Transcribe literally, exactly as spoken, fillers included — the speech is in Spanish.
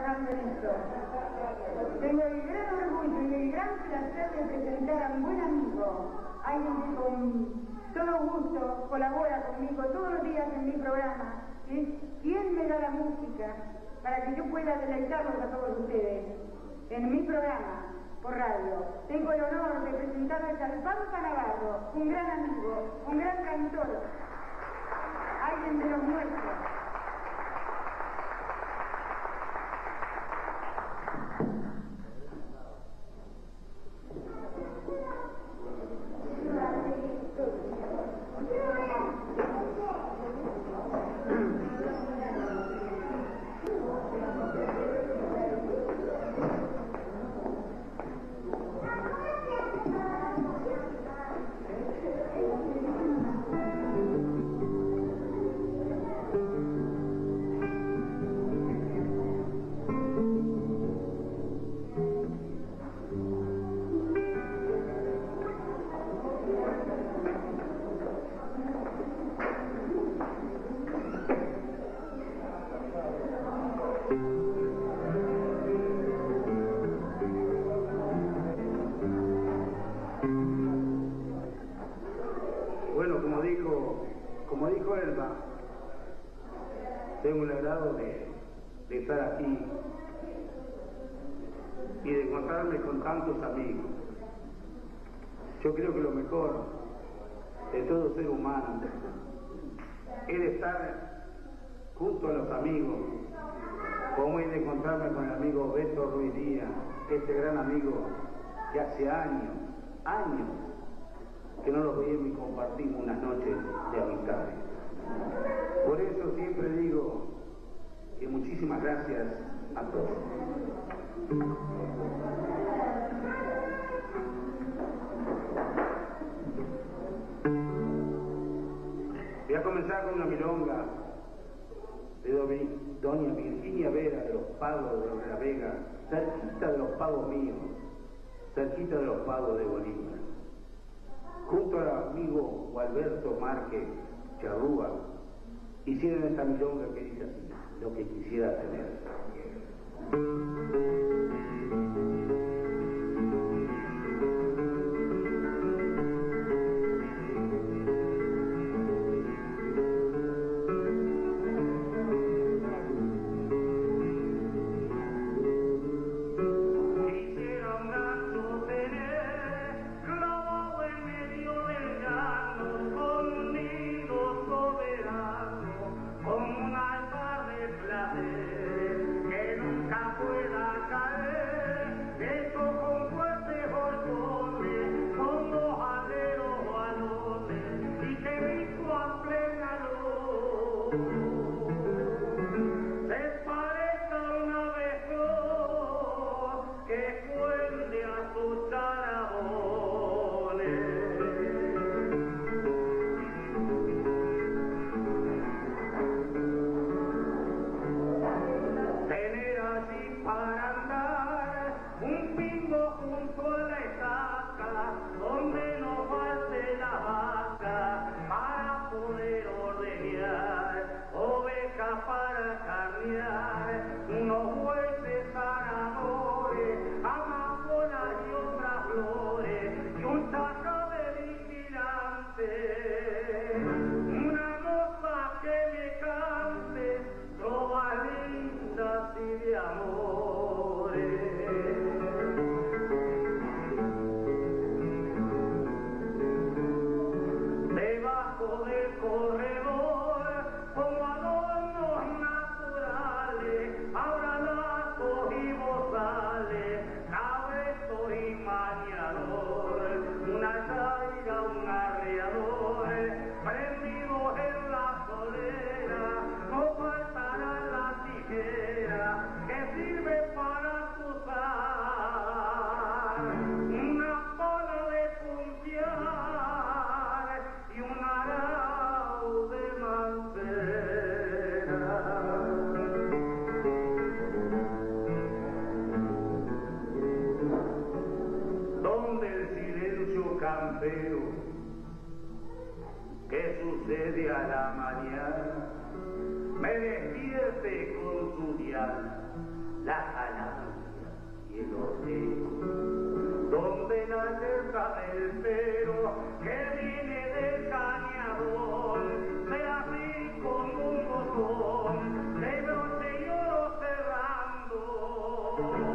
trabajando en esto. Tengo el gran orgullo y el gran placer de presentar a un buen amigo, alguien que con todo gusto colabora conmigo todos los días en mi programa, que es quien me da la música para que yo pueda deleitarlos a todos ustedes en mi programa por radio. Tengo el honor de presentarles al Pampa Navarro, un gran amigo, un gran cantor, alguien de los nuestros. Bueno, como dijo, como dijo Elba, tengo el agrado de, de estar aquí y de encontrarme con tantos amigos. Yo creo que lo mejor de todo ser humano es estar junto a los amigos, como es de encontrarme con el amigo Beto Ruiz Díaz, este gran amigo que hace años, años, que no los veíamos y compartimos unas noches de amistad. Por eso siempre digo que muchísimas gracias a todos. Voy a comenzar con una milonga de doña Virginia Vera de los Pagos de la Vega, cerquita de los Pagos míos, cerquita de los Pagos de Bolívar. Junto al amigo Gualberto Márquez Charrúa, hicieron esta milonga que dice así: lo que quisiera tener. Que sucede a la mañana, me despierte con su dial, la ganancia y el orden, donde la cerca del cero que viene del cañador se abre con un botón de broche y oro cerrando.